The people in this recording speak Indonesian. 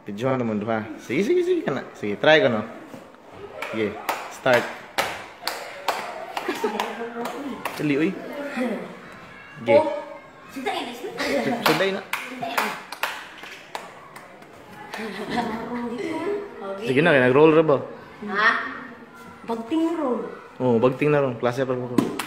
Videohan naman duha. Sige, sige, sige ka na. Sige, try ko no. Sige, start. Dali, uy. Sige. Sunday na. Sige na, nag-roll ra ba? Ha? Bagting roll. Oo, bagting na ron. Klase pa ko.